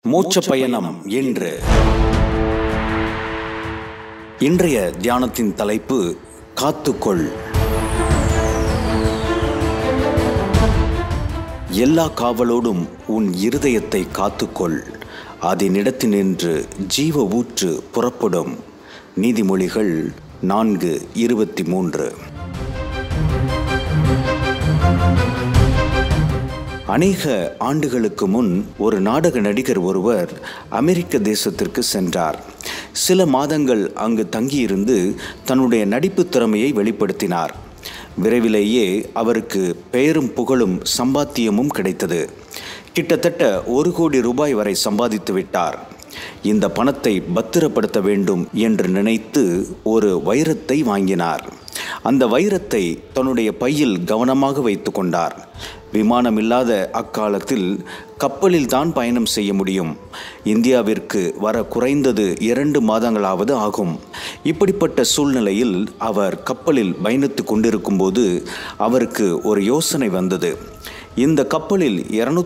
மோட்ச பயணம் என்று இன்றைய தியானத்தின் தலைப்பு காத்துக்கொள். எல்லா காவலோடும் உன் இருதயத்தை காத்துக்கொள், அதனிடத்தினின்று ஜீவ ஊற்று புறப்படும். நீதிமொழிகள் 4:23. அநேக ஆண்டுகளுக்கு முன் ஒரு நாடக நடிகர் ஒருவர் அமெரிக்க தேசத்திற்கு சென்றார். சில மாதங்கள் அங்கு தங்கியிருந்து தன்னுடைய நடிப்பு திறமையை வெளிப்படுத்தினார். விரைவிலேயே அவருக்கு பெயரும் புகழும் சம்பாத்தியமும் கிடைத்தது. கிட்டத்தட்ட 1 கோடி ரூபாய் வரை சம்பாதித்து விட்டார். இந்த பணத்தை பத்திரப்படுத்த வேண்டும் என்று நினைத்து ஒரு வைரத்தை வாங்கினார். அந்த வைரத்தை தன்னுடைய பையில் கவனமாக வைத்து கொண்டார். விமானமில்லாத அக்காலத்தில் கப்பலில் தான் பயணம் செய்ய முடியும். இந்தியாவிற்கு வர குறைந்தது 2 மாதங்களாவது ஆகும். இப்படிப்பட்ட சூழ்நிலையில் அவர் கப்பலில் பயணித்து கொண்டிருக்கும்போது அவருக்கு ஒரு யோசனை வந்தது. இந்த கப்பலில்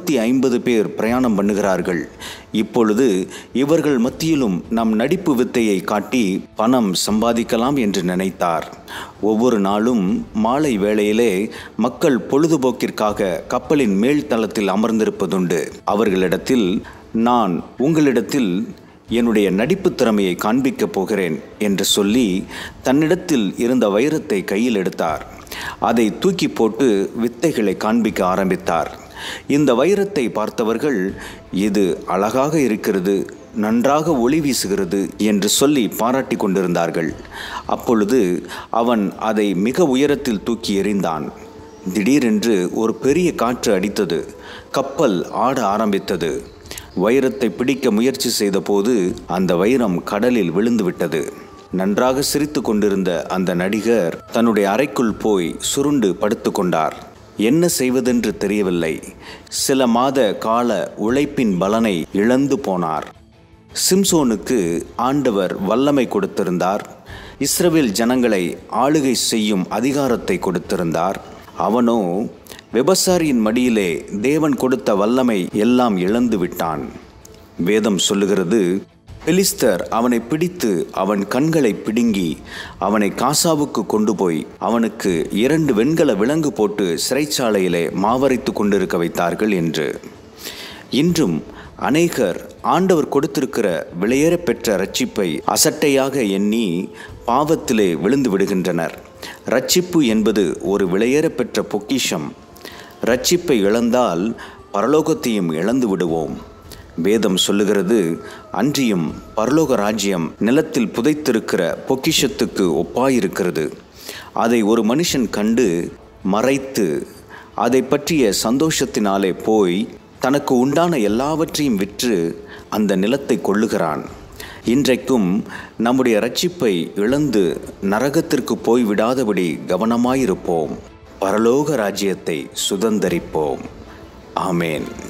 250 பேர் பிரயாணம் பண்ணுகிறார்கள். இப்பொழுது இவர்கள் மத்தியிலும் நம் நடிப்பு வித்தையை காட்டி பணம் சம்பாதிக்கலாம் என்று நினைத்தார். ஒவ்வொரு நாளும் மாலை வேளையிலே மக்கள் பொழுதுபோக்கிற்காக கப்பலின் மேல் தளத்தில் அமர்ந்திருப்பதுண்டு. அவர்களிடத்தில், நான் உங்களிடத்தில் என்னுடைய நடிப்பு திறமையை காண்பிக்கப் போகிறேன் என்று சொல்லி தன்னிடத்தில் இருந்த வைரத்தை கையில் எடுத்தார். அதை தூக்கி போட்டு வித்தைகளை காண்பிக்க ஆரம்பித்தார். இந்த வைரத்தை பார்த்தவர்கள், இது அழகாக இருக்கிறது, நன்றாக ஒளி வீசுகிறது என்று சொல்லி பாராட்டி கொண்டிருந்தார்கள். அப்பொழுது அவன் அதை மிக உயரத்தில் தூக்கி எறிந்தான். திடீரென்று ஒரு பெரிய காற்று அடித்தது. கப்பல் ஆட ஆரம்பித்தது. வைரத்தை பிடிக்க முயற்சி செய்த போது அந்த வைரம் கடலில் விழுந்துவிட்டது. நன்றாக சிரித்து கொண்டிருந்த அந்த நடிகர் தன்னுடைய அறைக்குள் போய் சுருண்டு படுத்து கொண்டார். என்ன செய்வதென்று தெரியவில்லை. சில மாத கால உழைப்பின் பலனை இழந்து போனார். சிம்சோனுக்கு ஆண்டவர் வல்லமை கொடுத்திருந்தார். இஸ்ரவேல் ஜனங்களை ஆளுகை செய்யும் அதிகாரத்தை கொடுத்திருந்தார். அவனோ விபசாரியின் மடியிலே தேவன் கொடுத்த வல்லமை எல்லாம் இழந்து விட்டான். வேதம் சொல்லுகிறது, பெலிஸ்தர் அவனை பிடித்து அவன் கண்களை பிடுங்கி அவனை காசாவுக்கு கொண்டு போய் அவனுக்கு 2 வெண்கல விலங்கு போட்டு சிறைச்சாலையிலே மாவரைத்து கொண்டிருக்க வைத்தார்கள் என்று. இன்றும் அநேகர் ஆண்டவர் கொடுத்திருக்கிற விலையேற பெற்ற இரட்சிப்பை அசட்டையாக எண்ணி பாவத்திலே விழுந்து விடுகின்றனர். இரட்சிப்பு என்பது ஒரு விலையேற பெற்ற பொக்கிஷம். இரட்சிப்பை இழந்தால் பரலோகத்தையும் இழந்து விடுவோம். வேதம் சொல்லுகிறது, அன்றியும் பரலோக ராஜ்யம் நிலத்தில் புதைத்திருக்கிற பொக்கிஷத்துக்கு ஒப்பாயிருக்கிறது. அதை ஒரு மனுஷன் கண்டு மறைத்து அதை பற்றிய சந்தோஷத்தினாலே போய் தனக்கு உண்டான எல்லாவற்றையும் விற்று அந்த நிலத்தை கொள்ளுகிறான். இன்றைக்கும் நம்முடைய இரட்சிப்பை இழந்து நரகத்திற்கு போய்விடாதபடி கவனமாயிருப்போம். பரலோக ராஜ்யத்தை சுதந்தரிப்போம். ஆமேன்.